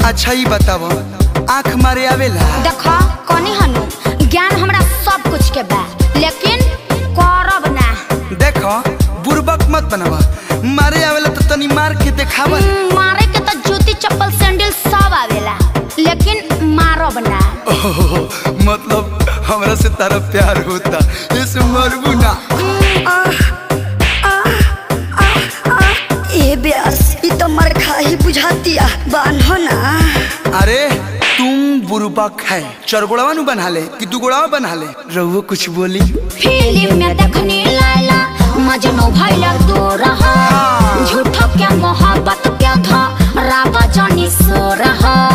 अच्छा ही बताओ, आँख मारे आवेला? देखो कनी हनु ज्ञान हमरा सब कुछ के बा, लेकिन करब ना। देखो बुर्बक मत बनावा, मारे आवेला तो तनी मार के दिखावा। मारे के तो जूती चप्पल सैंडल सब आवेला, लेकिन मारब ना। मतलब हमरा से तारा प्यार होता, इस मरबू ना। ए बेस ई तो मर खा ही बुझातिया, बान्हो ना। अरे तुम बुर्बक है, चरगोड़वा नु बना ले कि दू गोड़वा बना ले? रहुओ कुछ बोली। फिल्म में देखने लायला मजनू भइला तू रहा, झूठो क्या मोहब्बत क्या था रावा जानी सो रहा।